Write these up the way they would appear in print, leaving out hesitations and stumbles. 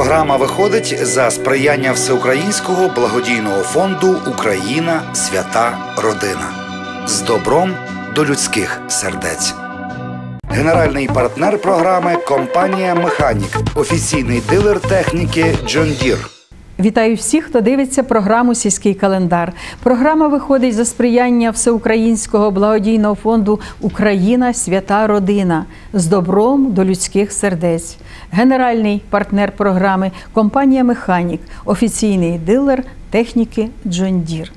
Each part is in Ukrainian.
Програма виходить за сприяння Всеукраїнського благодійного фонду «Україна. Свята. Родина». З добром до людських сердець. Генеральний партнер програми – компанія «Механік», офіційний дилер техніки John Deere. Вітаю всіх, хто дивиться програму «Сільський календар». Програма виходить за сприяння Всеукраїнського благодійного фонду «Україна. Свята. Родина». З добром до людських сердець. Генеральний партнер програми – компанія «Механік», офіційний дилер техніки John Deere.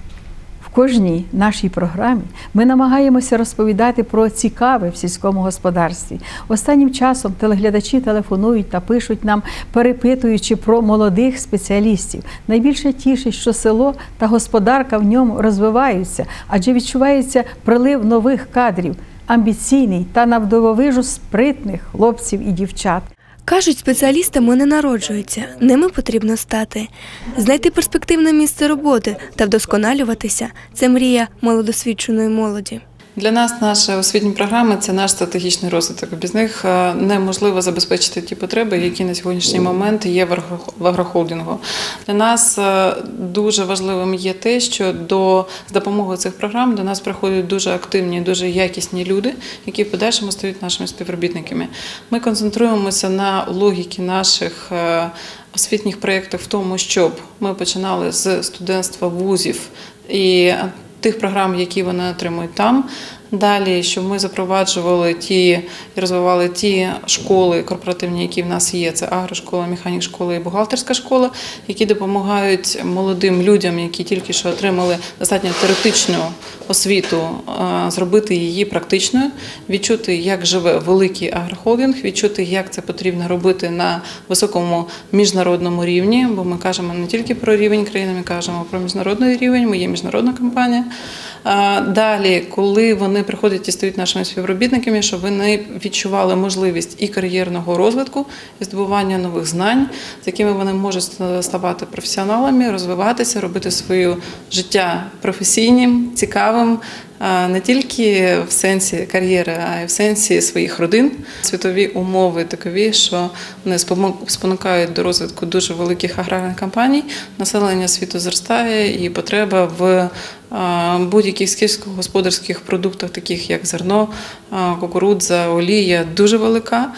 В кожній нашій програмі ми намагаємося розповідати про цікаве в сільському господарстві. Останнім часом телеглядачі телефонують та пишуть нам, перепитуючи про молодих спеціалістів. Найбільше тішить, що село та господарка в ньому розвиваються, адже відчувається прилив нових кадрів, амбіційний та навдивовижу спритних хлопців і дівчат. Кажуть, спеціалістами не народжуються, ними потрібно стати. Знайти перспективне місце роботи та вдосконалюватися – це мрія малодосвідченої молоді. Для нас наші освітні програми – це наш стратегічний розвиток. Без них неможливо забезпечити ті потреби, які на сьогоднішній момент є в агрохолдингу. Для нас дуже важливим є те, що з допомогою цих програм до нас приходять дуже активні, дуже якісні люди, які в подальшому стають нашими співробітниками. Ми концентруємося на логіці наших освітніх проєктів в тому, щоб ми починали з студентства вузів і тих програм, які вони отримують там. Далі, щоб ми запроваджували і розвивали ті школи корпоративні, які в нас є, це агрошкола, механік-школа і бухгалтерська школа, які допомагають молодим людям, які тільки що отримали достатньо теоретичну освіту, зробити її практичною, відчути, як живе великий агрохолдинг, відчути, як це потрібно робити на високому міжнародному рівні, бо ми кажемо не тільки про рівень країни, ми кажемо про міжнародний рівень, ми є міжнародна компанія. Далі, коли вони приходять і стають нашими співробітниками, щоб вони відчували можливість і кар'єрного розвитку, і здобування нових знань, з якими вони можуть ставати професіоналами, розвиватися, робити своє життя професійним, цікавим, не тільки в сенсі кар'єри, а й в сенсі своїх родин. Світові умови такові, що вони спонукають до розвитку дуже великих аграрних компаній, населення світу зростає і потреба в будь-яких сільськогосподарських продуктах, таких як зерно, кукурудза, олія, дуже велика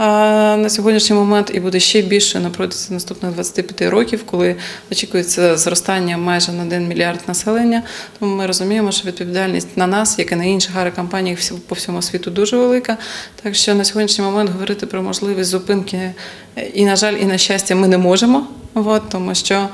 на сьогоднішній момент і буде ще більше на протязі наступних 25 років, коли очікується зростання майже на 1 мільярд населення. Тому ми розуміємо, що відповідальність на нас, як і на інших агрокомпаніях по всьому світу, дуже велика. Так що на сьогоднішній момент говорити про можливість зупинки і, на жаль, і на щастя, ми не можемо. Тому що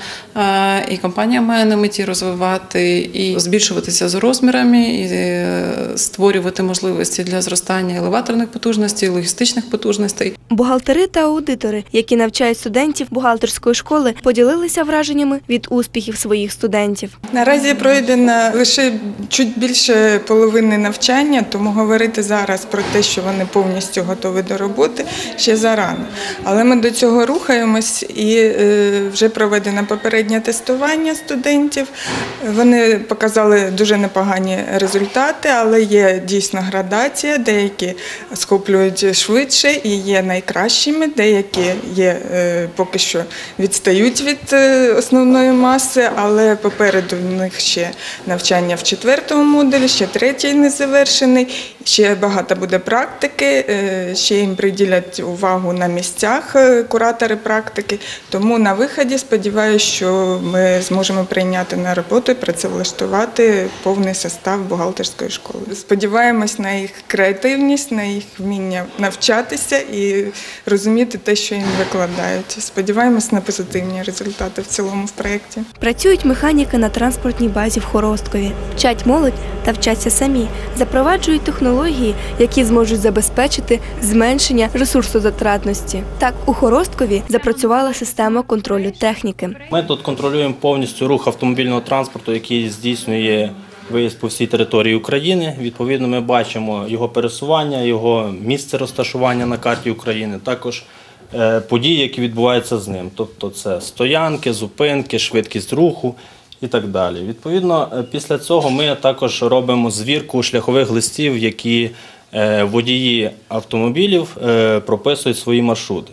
і компанія має на меті розвивати, і збільшуватися з розмірами, і створювати можливості для зростання елеваторних потужностей, логістичних потужностей. Бухгалтери та аудитори, які навчають студентів бухгалтерської школи, поділилися враженнями від успіхів своїх студентів. Наразі пройдено лише чуть більше половини навчання, тому говорити зараз про те, що вони повністю готові до роботи, ще зарано. Але ми до цього рухаємось і вже проведено попереднє тестування студентів. Вони показали дуже непогані результати, але є дійсно градація. Деякі схоплюють швидше і є найкращими, деякі є поки що відстають від основної маси, але попереду в них ще навчання в 4-му модулі, ще 3-й не завершений, ще багато буде практики, ще їм приділять увагу на місцях куратори практики, тому на виході сподіваюся, що ми зможемо прийняти на роботу і працевлаштувати повний состав бухгалтерської школи. Сподіваємось на їх креативність, на їх вміння навчатися і розуміти те, що їм викладають. Сподіваємось на позитивні результати в цілому в проєкті. Працюють механіки на транспортній базі в Хоросткові. Вчать молодь та вчаться самі. Запроваджують технології, які зможуть забезпечити зменшення ресурсозатратності. Так, у Хоросткові запрацювала система контролю техніки. Ми тут контролюємо повністю рух автомобільного транспорту, який здійснює виїзд по всій території України. Відповідно, ми бачимо його пересування, його місце розташування на карті України, також події, які відбуваються з ним. Тобто це стоянки, зупинки, швидкість руху і так далі. Відповідно, після цього ми також робимо звірку шляхових листів, які водії автомобілів прописують свої маршрути.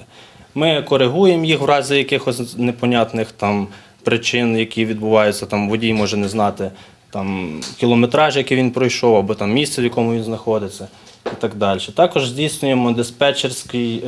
Ми коригуємо їх в разі якихось непонятних там причин, які відбуваються. Там водій може не знати там кілометраж, який він пройшов, або там місце, в якому він знаходиться, і так далі. Також здійснюємо диспетчерські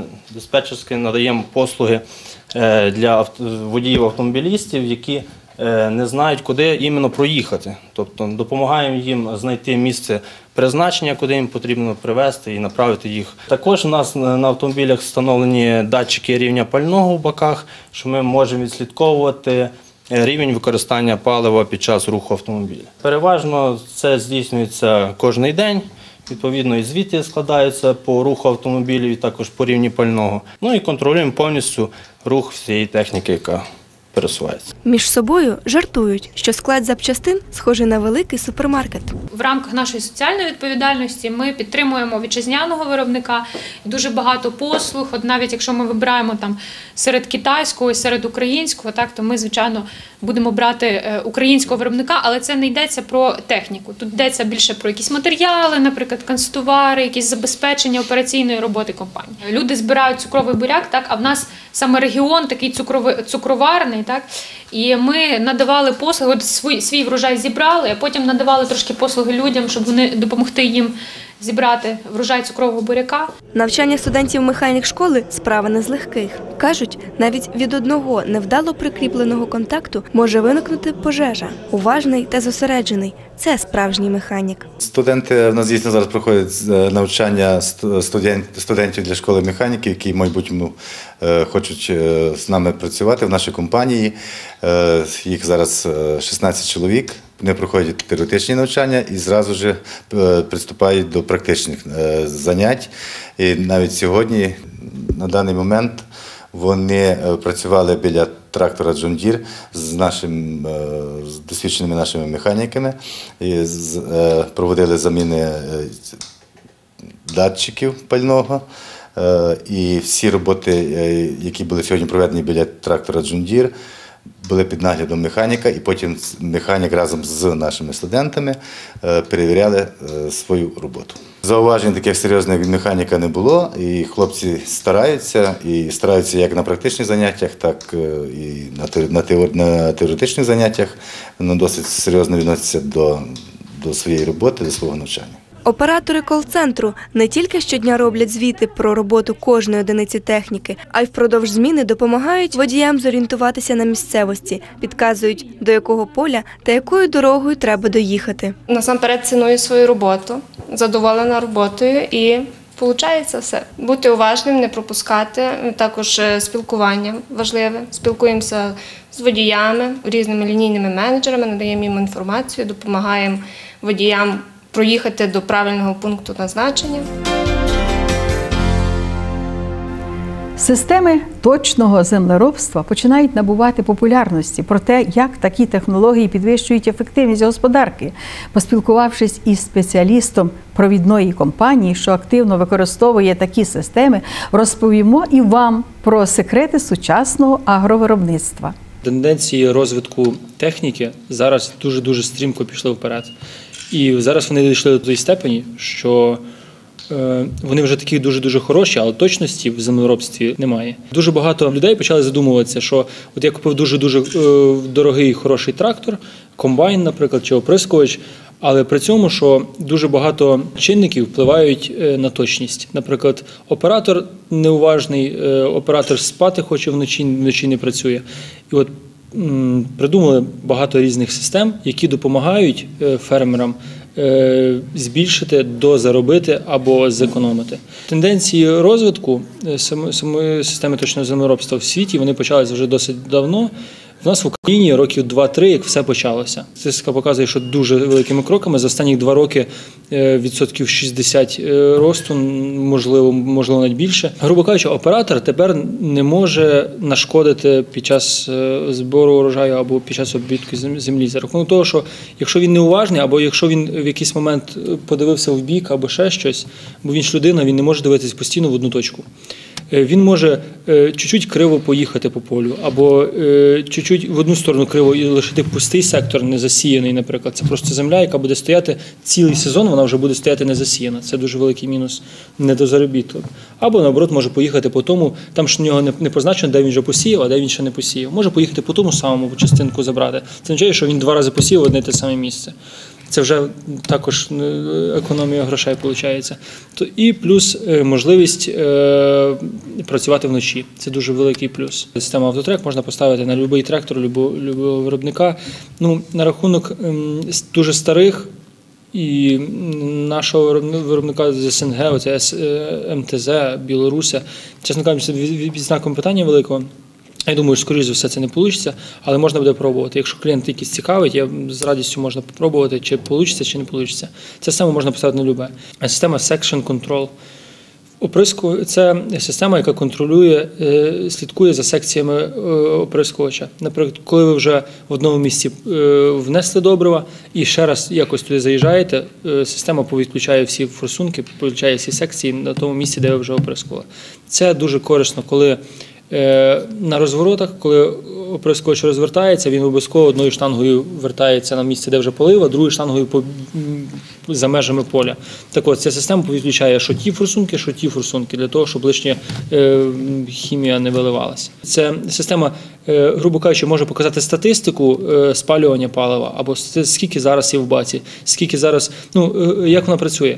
надаємо послуги для водіїв-автомобілістів, які не знають, куди іменно проїхати. Тобто допомагаємо їм знайти місце призначення, куди їм потрібно привезти і направити їх. Також у нас на автомобілях встановлені датчики рівня пального в баках, що ми можемо відслідковувати рівень використання палива під час руху автомобіля. Переважно це здійснюється кожен день. Відповідно, і звіти складаються по руху автомобілів, і також по рівні пального. Ну і контролюємо повністю рух всієї техніки, яка пересувається. Між собою жартують, що склад запчастин схожий на великий супермаркет. В рамках нашої соціальної відповідальності ми підтримуємо вітчизняного виробника, дуже багато послуг. От навіть якщо ми вибираємо там серед китайського і серед українського, так, то ми, звичайно, будемо брати українського виробника, але це не йдеться про техніку. Тут йдеться більше про якісь матеріали, наприклад, канцтовари, якісь забезпечення операційної роботи компанії. Люди збирають цукровий буряк, так, а в нас саме регіон такий цукроварний, так, і ми надавали послуги, свій врожай зібрали, а потім надавали трошки послуги людям, щоб вони допомогти їм зібрати врожай цукрового буряка. Навчання студентів механік-школи – справа не з легких. Кажуть, навіть від одного невдало прикріпленого контакту може виникнути пожежа. Уважний та зосереджений – це справжній механік. Студенти в нас дійсно зараз проходять навчання студентів для школи механіки, які в майбутньому хочуть з нами працювати в нашій компанії. Їх зараз 16 чоловік. Вони проходять теоретичні навчання і зразу ж приступають до практичних занять. І навіть сьогодні, на даний момент, вони працювали біля трактора John Deere з досвідченими нашими механіками, і проводили заміни датчиків пального. І всі роботи, які були сьогодні проведені біля трактора John Deere, були під наглядом механіка, і потім механік разом з нашими студентами перевіряли свою роботу. Зауважень таких серйозних від механіка не було, і хлопці стараються як на практичних заняттях, так і на теоретичних заняттях. Вони досить серйозно відносяться до своєї роботи, до свого навчання. Оператори кол-центру не тільки щодня роблять звіти про роботу кожної одиниці техніки, а й впродовж зміни допомагають водіям зорієнтуватися на місцевості, підказують, до якого поля та якою дорогою треба доїхати. Насамперед ціную свою роботу, задоволена роботою і виходить все. Бути уважним, не пропускати, також спілкування важливе. Спілкуємося з водіями, різними лінійними менеджерами, надаємо їм інформацію, допомагаємо водіям проїхати до правильного пункту назначення. Системи точного землеробства починають набувати популярності. Про те, як такі технології підвищують ефективність господарки. Поспілкувавшись із спеціалістом провідної компанії, що активно використовує такі системи, розповімо і вам про секрети сучасного агровиробництва. Тенденції розвитку техніки зараз дуже стрімко пішли вперед. І зараз вони дійшли до тієї степені, що вони вже такі дуже хороші, але точності в землеробстві немає. Дуже багато людей почали задумуватися, що от я купив дуже дорогий, хороший трактор, комбайн, наприклад, чи оприскувач, але при цьому, що дуже багато чинників впливають на точність. Наприклад, оператор неуважний, оператор спати хоче вночі не працює. І от придумали багато різних систем, які допомагають фермерам збільшити, дозаробити або зекономити. Тенденції розвитку самої системи точного землеробства в світі, вони почалися вже досить давно. В нас в Україні років 2-3, як все почалося. Статистика показує, що дуже великими кроками за останні 2 роки відсотків 60 росту, можливо навіть більше. Грубо кажучи, оператор тепер не може нашкодити під час збору урожаю або під час обробітку землі. За рахунок того, що якщо він неуважний, або якщо він в якийсь момент подивився в бік або ще щось, бо він ж людина, він не може дивитися постійно в одну точку. Він може чуть-чуть криво поїхати по полю, або чуть-чуть в одну сторону криво і лишити пустий сектор, не засіяний, наприклад. Це просто земля, яка буде стояти цілий сезон, вона вже буде стояти не засіяна. Це дуже великий мінус недозаробіток. Або, наоборот, може поїхати по тому, там ж у нього не позначено, де він вже посіяв, а де він ще не посіяв. Може поїхати по тому самому, частинку забрати. Це означає, що він 2 рази посіяв одне те саме місце. Це вже також економія грошей виходить. І плюс можливість працювати вночі. Це дуже великий плюс. Систему автотрек можна поставити на будь-який трактор, будь-якого виробника. На рахунок дуже старих і нашого виробника з СНГ, оце МТЗ, Білоруся, чесно кажучи, під знаком питання великого. Я думаю, що, скоріш за все, це не вийде, але можна буде пробувати. Якщо клієнт якийсь цікавить, з радістю можна спробувати, чи вийде, чи не вийде. Ця система можна поставити на любе. Система Section Control. Оприскувач – це система, яка контролює, слідкує за секціями оприскувача. Наприклад, коли ви вже в одному місці внесли добрива і ще раз якось туди заїжджаєте, система повідключає всі форсунки, повідключає всі секції на тому місці, де ви вже оприскували. Це дуже корисно, коли на розворотах, коли оприскувач розвертається, він обов'язково одною штангою вертається на місце, де вже полив, а другою штангою за межами поля. Так от, ця система повідключає що ті форсунки, для того, щоб лишня хімія не виливалася. Ця система, грубо кажучи, може показати статистику спалювання палива, або скільки зараз є в баці, скільки зараз, як вона працює.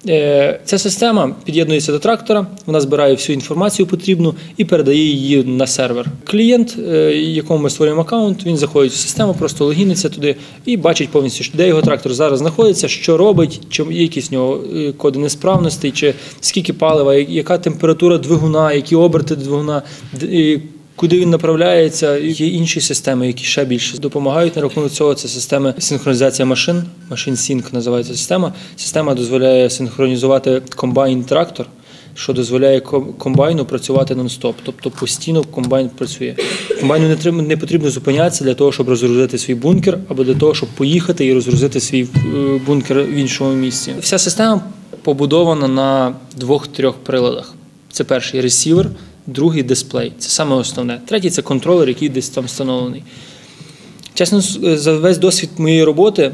Ця система під'єднується до трактора, вона збирає всю інформацію потрібну і передає її на сервер. Клієнт, якому ми створюємо аккаунт, він заходить в систему, просто логіниться туди і бачить повністю, де його трактор зараз знаходиться, що робить, чи є якісь в нього коди несправностей, чи скільки палива, яка температура двигуна, які оберти двигуна, куди він направляється. Є інші системи, які ще більше допомагають на рахунок цього. Це система синхронізація машин, Machine Sync називається система. Система дозволяє синхронізувати комбайн-трактор, що дозволяє комбайну працювати нон-стоп, тобто постійно комбайн працює. Комбайну не потрібно зупинятися для того, щоб розгрузити свій бункер, або для того, щоб поїхати і розгрузити свій бункер в іншому місці. Вся система побудована на 2-3 приладах. Це перший ресівер, другий дисплей. Це саме основне. Третій – це контролер, який десь там встановлений. Чесно, за весь досвід моєї роботи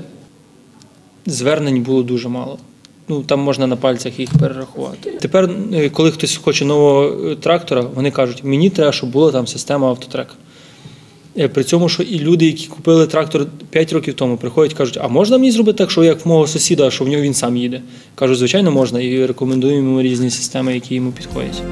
звернень було дуже мало. Там можна на пальцях їх перерахувати. Тепер, коли хтось хоче нового трактора, вони кажуть, мені треба, щоб була там система автотрек. При цьому, що і люди, які купили трактор 5 років тому, приходять і кажуть, а можна мені зробити так, що як в мого сусіда, що в нього він сам їде? Кажу, звичайно, можна, і рекомендуємо йому різні системи, які йому підходять.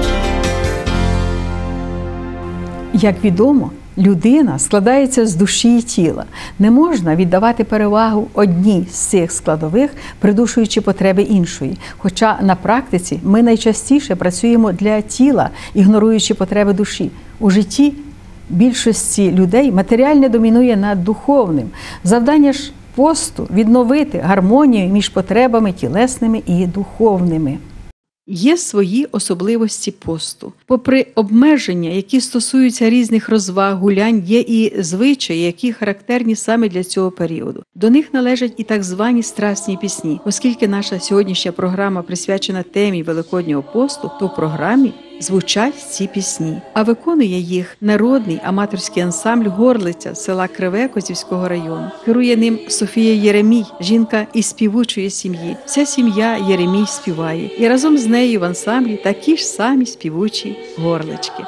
Як відомо, людина складається з душі і тіла. Не можна віддавати перевагу одній з цих складових, придушуючи потреби іншої. Хоча на практиці ми найчастіше працюємо для тіла, ігноруючи потреби душі. У житті більшості людей матеріальне домінує над духовним. Завдання ж посту – відновити гармонію між потребами тілесними і духовними. Є свої особливості посту. Попри обмеження, які стосуються різних розваг, гулянь, є і звичаї, які характерні саме для цього періоду. До них належать і так звані страсні пісні. Оскільки наша сьогоднішня програма присвячена темі Великоднього посту, то в програмі звучать ці пісні. А виконує їх народний аматорський ансамбль «Горлиця» з села Криве Козівського району. Керує ним Софія Єремій, жінка із співучої сім'ї. Вся сім'я Єремій співає. І разом з нею в ансамблі такі ж самі співучі горлички.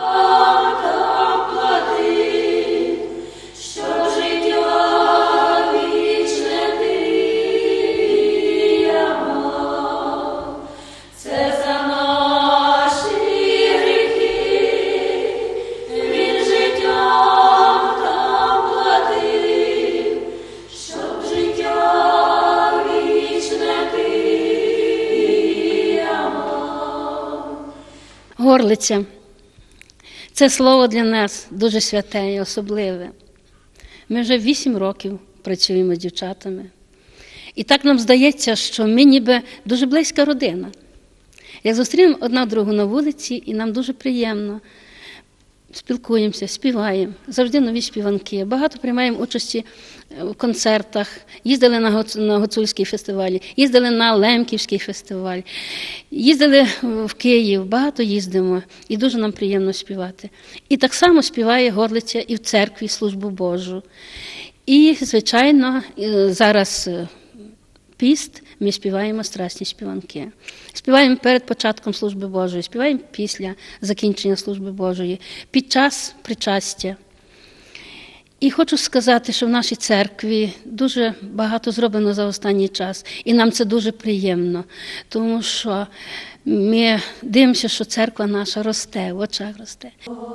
Горлиця – це слово для нас дуже святе і особливе. Ми вже 8 років працюємо з дівчатами. І так нам здається, що ми ніби дуже близька родина. Як зустрінемо одна другу на вулиці, і нам дуже приємно. спілкуємося, співаємо, завжди нові співанки. Багато приймаємо участі в концертах, їздили на Гуцульський фестиваль, їздили на Лемківський фестиваль, їздили в Київ, багато їздимо, і дуже нам приємно співати. І так само співає Горлиця і в церкві службу Божу. І, звичайно, зараз піст, ми співаємо страсні співанки. Співаємо перед початком служби Божої, співаємо після закінчення служби Божої, під час причастя. І хочу сказати, що в нашій церкві дуже багато зроблено за останній час. І нам це дуже приємно, тому що ми дивимося, що церква наша росте, в очах росте.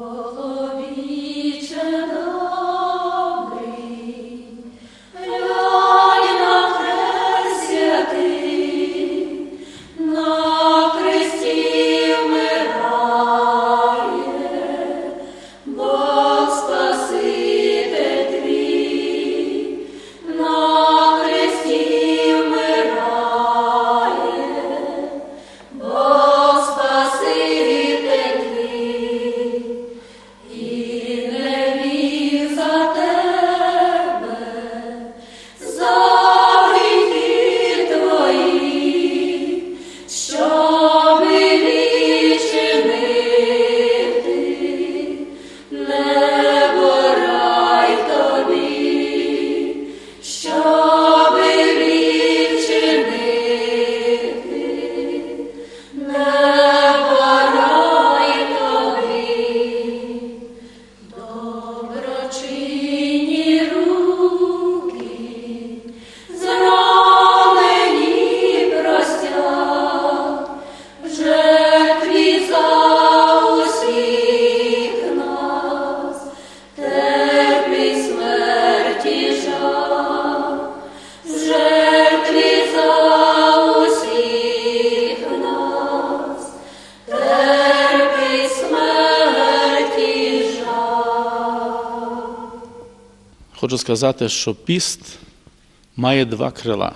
Хочу сказати, що піст має два крила.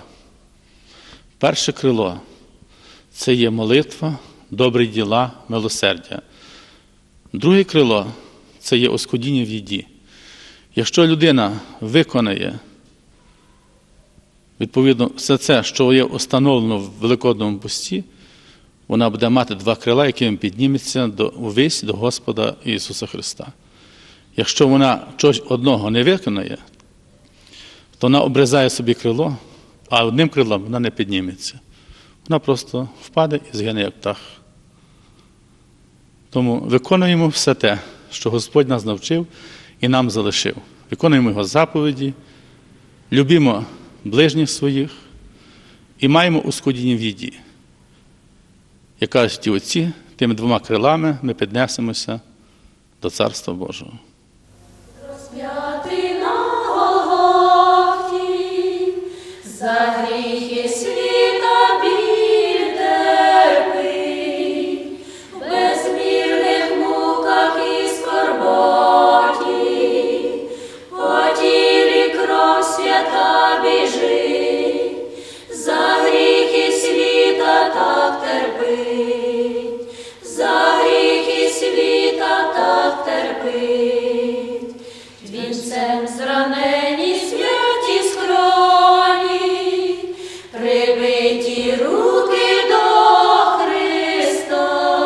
Перше крило – це є молитва, добрі діла, милосердя. Друге крило – це є оскудіння в їді. Якщо людина виконає, відповідно, все це, що є установлено в Великодному пості, вона буде мати два крила, якими підніметься увесь до Господа Ісуса Христа. Якщо вона чогось одного не виконає, то вона обрізає собі крило, а одним крилом вона не підніметься. Вона просто впаде і згине, як птах. Тому виконуємо все те, що Господь нас навчив і нам залишив. Виконуємо Його заповіді, любимо ближніх своїх і маємо оскудіння в їді. Як кажуть ті отці, тими двома крилами ми піднесемося до Царства Божого. Розп'ятий на Голгофі, за гріхи світа біль терпить, в безмірних муках і скорботі, по тілі кров свята біжить, за гріхи світа так терпить, за гріхи світа так терпить. Вінцем зранені святі скроні, прибиті руки до Христа,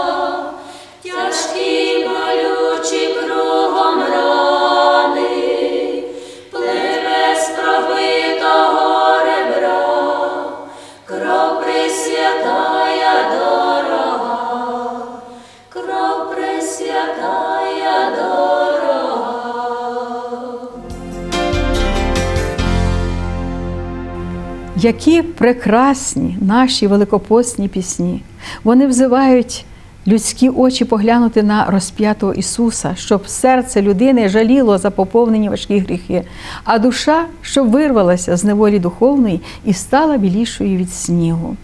тяжкі болючі кругом рани, пливе з пробитого ребра, кров пресвятая дорога, кров пресвятая дорога. Які прекрасні наші великопостні пісні. Вони взивають людські очі поглянути на розп'ятого Ісуса, щоб серце людини жаліло за поповнені важкі гріхи, а душа, щоб вирвалася з неволі духовної і стала білішою від снігу.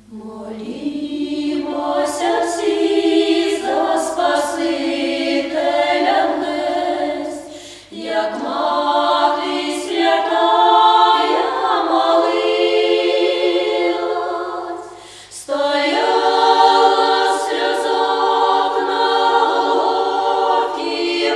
Молімося всі за Спасителя небес, як мати святая молилась, стояла сльозок на Голгофі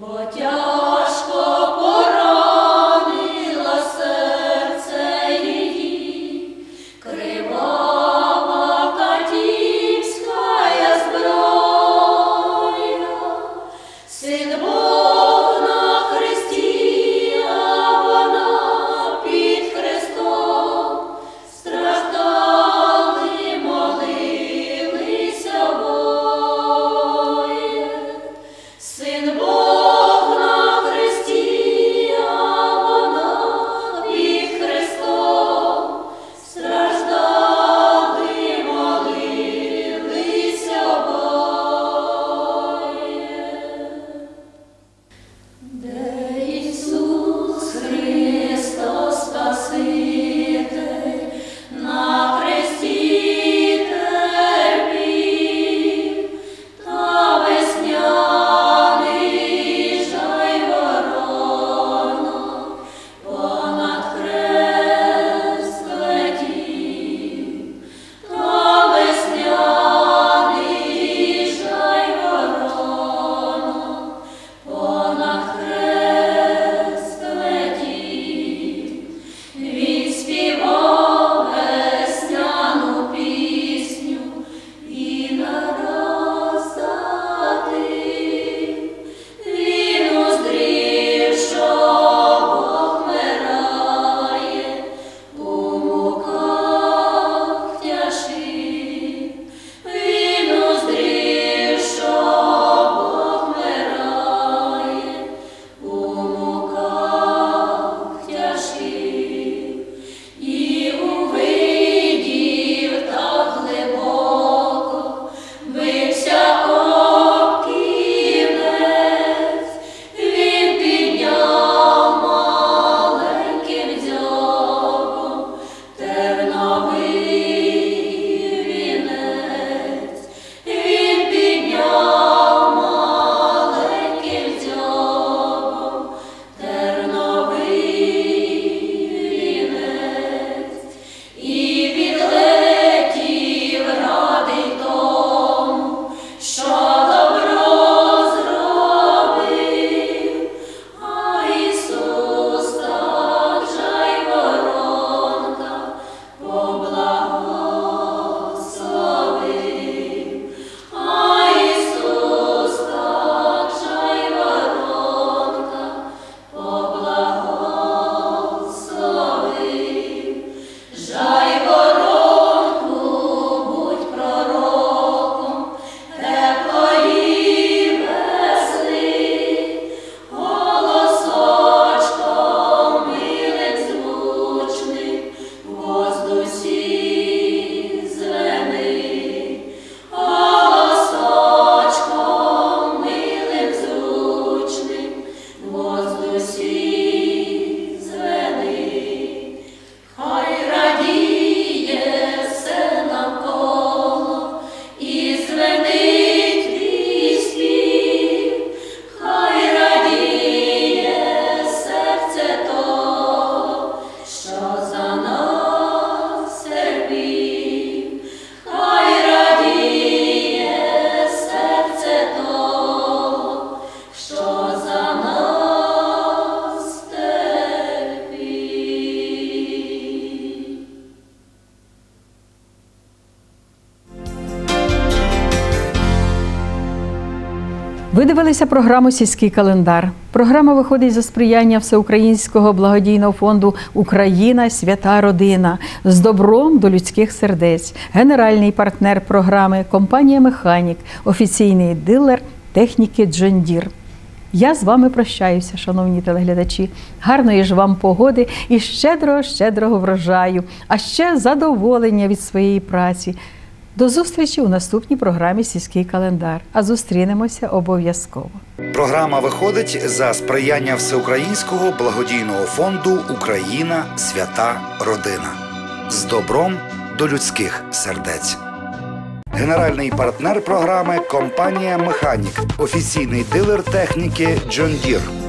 Ви дивилися програму «Сільський календар». Програма виходить за сприяння Всеукраїнського благодійного фонду «Україна. Свята родина» з добром до людських сердець. Генеральний партнер програми – компанія «Механік», офіційний дилер техніки John Deere. Я з вами прощаюся, шановні телеглядачі. Гарної ж вам погоди і щедрого врожаю, а ще задоволення від своєї праці. До зустрічі у наступній програмі «Сільський календар». А зустрінемося обов'язково. Програма виходить за сприяння Всеукраїнського благодійного фонду «Україна. Свята родина» з добром до людських сердець. Генеральний партнер програми – компанія «Механік», офіційний дилер техніки John Deere.